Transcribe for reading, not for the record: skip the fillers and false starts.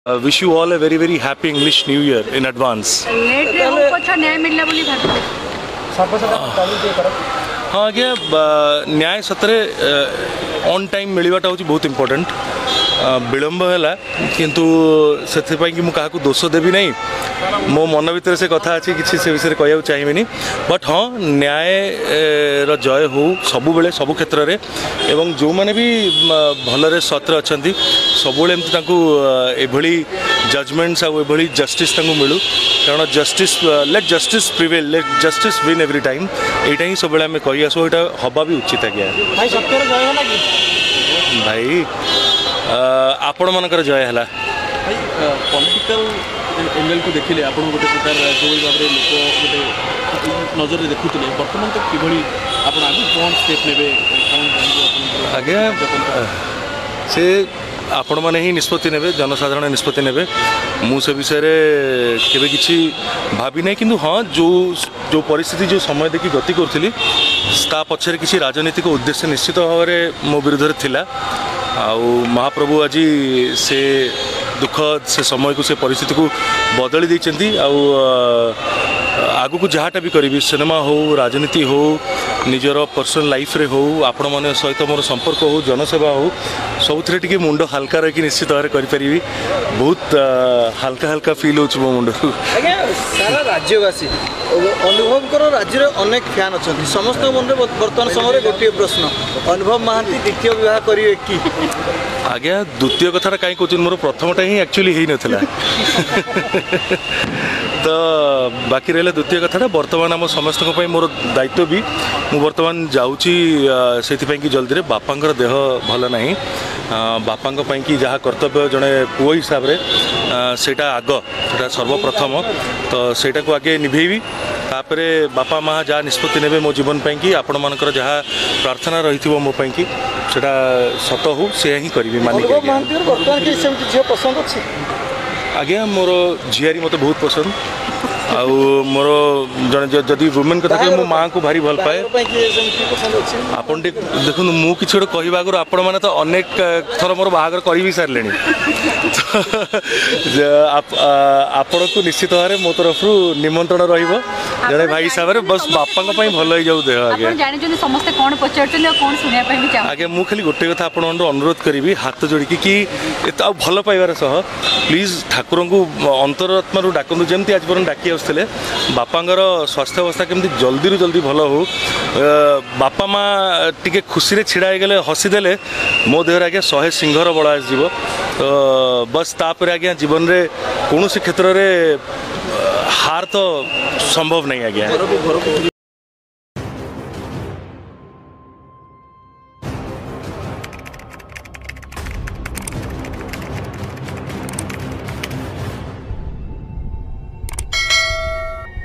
Wish you all a very happy English New Year in advance. हाँ आज्ञा न्याय सतरे ऑन टाइम मिलवाटा हूँ बहुत इम्पोर्टेंट विलंब है किंतु से मुझे दोष देवी नहीं मो मन भर से कथा अच्छी किसी से विषय कह चाहिए बट हाँ न्याय जय हो सबु बेले सबु क्षेत्र में एवं जो मैंने भी भलरे सत्र अच्छा सब एभली जजमेंट्स आभली जस्टिस मिलू कारण justice let justice prevail let justice win every time यहाँ ही सब आम कही आसो यहाँ हवा भी उचित आज्ञा भाई आपण मानकर जय है पॉलिटिकल एंगल को देखिले आपण गोटे प्रकार जो भाव में लोक गोटे नजर देखुले बर्तमान तक कि आपण आगे कौन स्टेप नेबे आज्ञा से आपण मैंने ही निष्पत्ति नेबे जनसाधारण निष्पत्ति नेबे मु से विषय केबे किछि भाभी नहीं किंतु हाँ जो जो परिस्थिति जो समय देखी गति करी ता पछरे किछि राजनीतिक उद्देश्य निश्चित भाव में मो विरुद्ध थिला आउ महाप्रभु आज से दुख से समय को से परिस्थिति को बदली देइचंती आगु को जहाँटा भी करी सिनेमा हो राजनीति हो निजर पर्सनल लाइफ रे हो आपण मन सहित मोर संपर्क हो जनसेवा हो सब थे मुंड हल्का रही निश्चित भाव में करी बहुत हल्का हल्का फील हो मुंड सारा राज्यवासी अनुभव कर राज्य अनेक फैन अच्छा समस्त मन में बर्तमान समय गोटे प्रश्न अनुभव महांती द्वितीय विवाह करेंगे कि आज्ञा द्वितीय कथा कहीं कहते मोर प्रथमटा ही एक्चुअली हो नाला तो बाकी रहा द्वितीय कथा बर्तमान आम समस्त मोर दायित्व भी मु बर्तमान जाऊँगी से कि जल्दी रे बापांकर देह भल ना बापा कि जहाँ कर्तव्य जड़े पुओ हिसाब से सेटा आग से सर्वप्रथम तो सेटा को आगे निभेबी तापरे बापा माँ जहाँ निष्पत्ति नेबे मो जीवन कि आपण मानकर जहाँ प्रार्थना रही मो कि सेटा सत हो से ही करी मानिक आज्ञा मोर झियारी मत बहुत पसंद आउ मोर जड़े जदि वुमेन कथा मो माँ को भारी भल पाए आपन देखो मु कि गोटे कहवा आगे आपण मैंने तो अनेक थर मोर बाहागर कर भी सारे आपण को निश्चित भाव में मो तरफ निमंत्रण रे भाई हिसाब से बस बापा भल हो जाऊ देह आगे मु खाली गोटे कथा आपण अनुरोध करी हाथ जोड़िकी कि भल पाइबार सह प्लीज ठाकुर को अंतरात्मा डाकतु जमी आज पर्यटन डाकी आसते बापांगर स्वास्थ्य अवस्था केमती जल्दी रू जल्दी भल हो बापा माँ टी खुशी रे छिड़ा गले हसीदे मो देहर आज्ञा 100 सिंहर बल आसो तो बस तापर आज्ञा जीवन में कौन क्षेत्र में हार तो संभव नहीं आज्ञा।